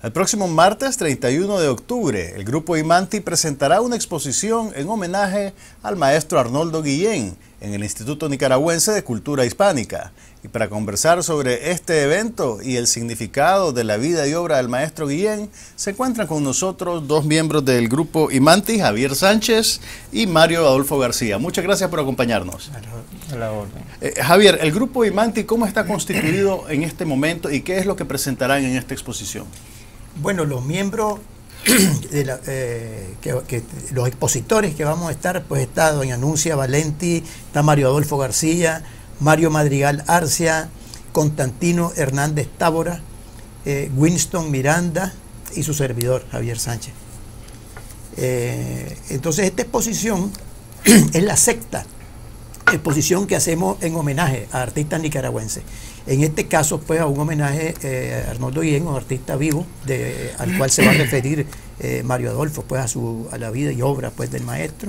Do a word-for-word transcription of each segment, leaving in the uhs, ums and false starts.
El próximo martes treinta y uno de octubre, el Grupo Imanti presentará una exposición en homenaje al maestro Arnoldo Guillén en el Instituto Nicaragüense de Cultura Hispánica. Y para conversar sobre este evento y el significado de la vida y obra del maestro Guillén, se encuentran con nosotros dos miembros del Grupo Imanti, Javier Sánchez y Mario Adolfo García. Muchas gracias por acompañarnos. A la orden. Eh, Javier, el Grupo Imanti, ¿cómo está constituido en este momento y qué es lo que presentarán en esta exposición? Bueno, los miembros, de la, eh, que, que, los expositores que vamos a estar, pues está doña Anuncia Valenti, está Mario Adolfo García, Mario Madrigal Arcia, Constantino Hernández Tábora, eh, Winston Miranda y su servidor, Javier Sánchez. Eh, entonces esta exposición es la sexta exposición que hacemos en homenaje a artistas nicaragüenses. En este caso, pues, a un homenaje eh, a Arnoldo Guillén, un artista vivo, de, al cual se va a referir eh, Mario Adolfo, pues, a, su, a la vida y obra, pues, del maestro.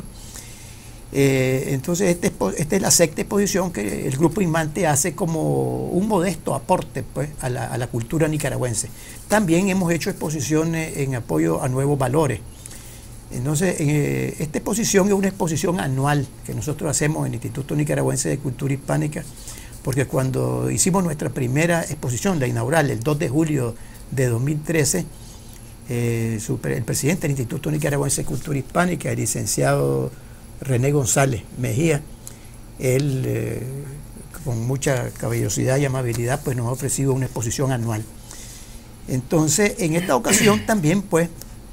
Eh, entonces, este, esta es la sexta exposición que el Grupo Imanti hace como un modesto aporte, pues, a la, a la cultura nicaragüense. También hemos hecho exposiciones en apoyo a nuevos valores. Entonces, eh, esta exposición es una exposición anual que nosotros hacemos en el Instituto Nicaragüense de Cultura Hispánica, porque cuando hicimos nuestra primera exposición, la inaugural, el dos de julio de dos mil trece, eh, el presidente del Instituto Nicaragüense de Cultura Hispánica, el licenciado René González Mejía, él eh, con mucha caballerosidad y amabilidad, pues nos ha ofrecido una exposición anual. Entonces, en esta ocasión también, pues,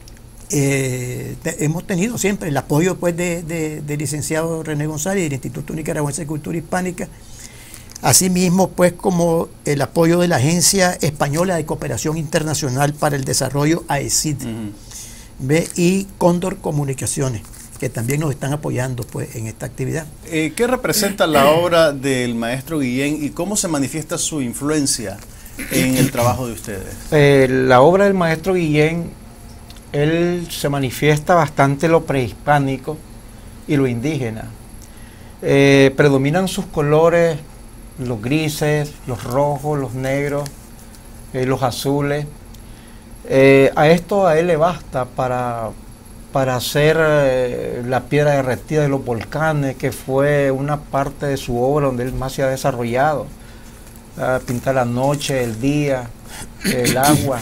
Eh, te, hemos tenido siempre el apoyo, pues, de, de, del licenciado René González y del Instituto Nicaragüense de Cultura Hispánica, asimismo, pues, como el apoyo de la Agencia Española de Cooperación Internacional para el Desarrollo, A E C I D, uh-huh. ¿ve? Y Cóndor Comunicaciones, que también nos están apoyando, pues, en esta actividad. Eh, ¿Qué representa la obra del maestro Guillén y cómo se manifiesta su influencia en el trabajo de ustedes? Eh, la obra del maestro Guillén, él se manifiesta bastante lo prehispánico y lo indígena. Eh, predominan sus colores, los grises, los rojos, los negros, eh, los azules. Eh, a esto a él le basta para, para hacer eh, la piedra derretida de los volcanes, que fue una parte de su obra donde él más se ha desarrollado. Eh, pintar la noche, el día, el agua.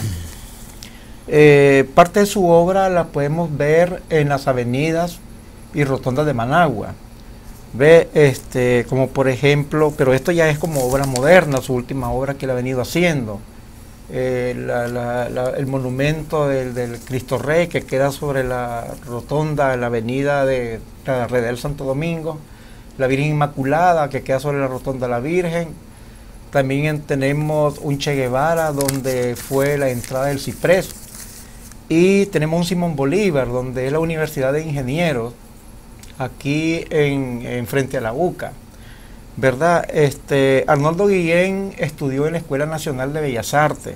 Eh, parte de su obra la podemos ver en las avenidas y rotondas de Managua. Ve, este, como por ejemplo, pero esto ya es como obra moderna, su última obra que él ha venido haciendo. Eh, la, la, la, el monumento del, del Cristo Rey, que queda sobre la rotonda de la avenida de la Redel Santo Domingo. La Virgen Inmaculada, que queda sobre la rotonda de la Virgen. También tenemos un Che Guevara, donde fue la entrada del Ciprés. Y tenemos un Simón Bolívar, donde es la Universidad de Ingenieros, aquí en, en frente a la UCA, ¿verdad? Este, Arnoldo Guillén estudió en la Escuela Nacional de Bellas Artes,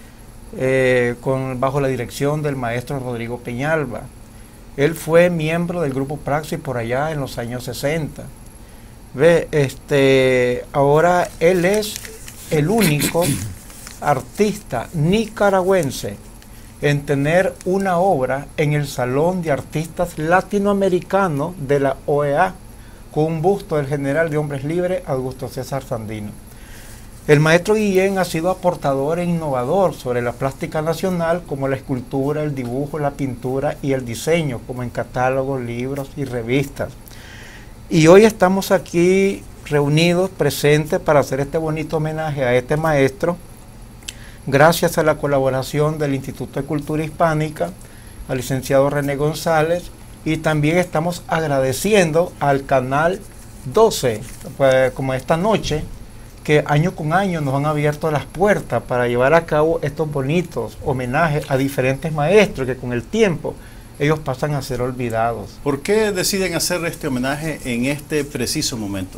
eh, con, bajo la dirección del maestro Rodrigo Peñalba. Él fue miembro del Grupo Praxis por allá en los años sesenta. Ve, este, ahora él es el único artista nicaragüense en tener una obra en el Salón de Artistas Latinoamericanos de la O E A, con un busto del general de Hombres Libres, Augusto César Sandino. El maestro Guillén ha sido aportador e innovador sobre la plástica nacional, como la escultura, el dibujo, la pintura y el diseño, como en catálogos, libros y revistas. Y hoy estamos aquí reunidos, presentes, para hacer este bonito homenaje a este maestro, gracias a la colaboración del Instituto de Cultura Hispánica, al licenciado René González, y también estamos agradeciendo al Canal doce, pues, como esta noche, que año con año nos han abierto las puertas para llevar a cabo estos bonitos homenajes a diferentes maestros que con el tiempo ellos pasan a ser olvidados. ¿Por qué deciden hacer este homenaje en este preciso momento?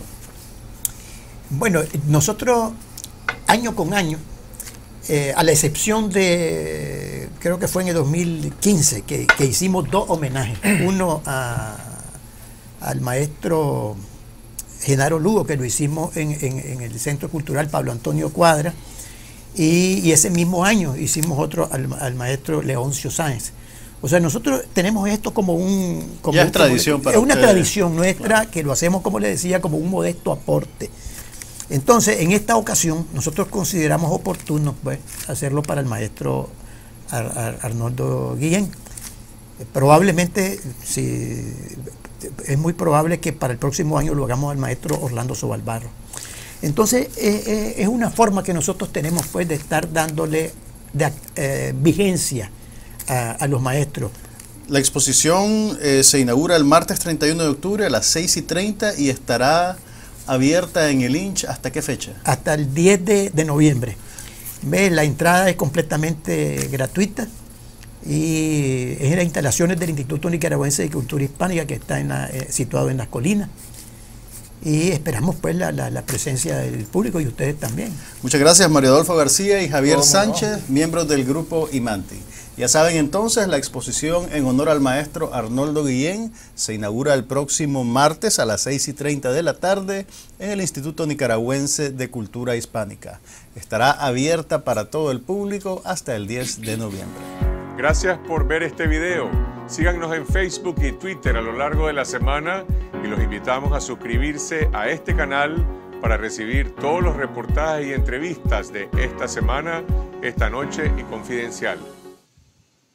Bueno, nosotros año con año, Eh, a la excepción de, creo que fue en el dos mil quince, que, que hicimos dos homenajes. Uno a, al maestro Genaro Lugo, que lo hicimos en, en, en el Centro Cultural Pablo Antonio Cuadra, y, y ese mismo año hicimos otro al, al maestro Leoncio Sáenz. O sea, nosotros tenemos esto como un... Como ya es un, tradición como, para Es una ustedes. tradición nuestra, claro, que lo hacemos, como le decía, como un modesto aporte. Entonces, en esta ocasión, nosotros consideramos oportuno pues, hacerlo para el maestro Ar Ar Arnoldo Guillén. Probablemente, si, es muy probable que para el próximo año lo hagamos al maestro Orlando Sobalbarro. Entonces, eh, eh, es una forma que nosotros tenemos pues, de estar dándole de, eh, vigencia a, a los maestros. La exposición eh, se inaugura el martes treinta y uno de octubre a las seis y treinta y estará abierta en el I N C H ¿hasta qué fecha? Hasta el diez de noviembre. ¿Ves? La entrada es completamente gratuita y es en las instalaciones del Instituto Nicaragüense de Cultura Hispánica, que está en la, eh, situado en las colinas. Y esperamos pues la, la, la presencia del público y ustedes también. Muchas gracias, Mario Adolfo García y Javier ¿Cómo Sánchez, no? miembros del grupo Imanti. Ya saben entonces, la exposición en honor al maestro Arnoldo Guillén se inaugura el próximo martes a las seis y treinta de la tarde en el Instituto Nicaragüense de Cultura Hispánica. Estará abierta para todo el público hasta el diez de noviembre. Gracias por ver este video. Síganos en Facebook y Twitter a lo largo de la semana y los invitamos a suscribirse a este canal para recibir todos los reportajes y entrevistas de esta semana, esta noche y Confidencial.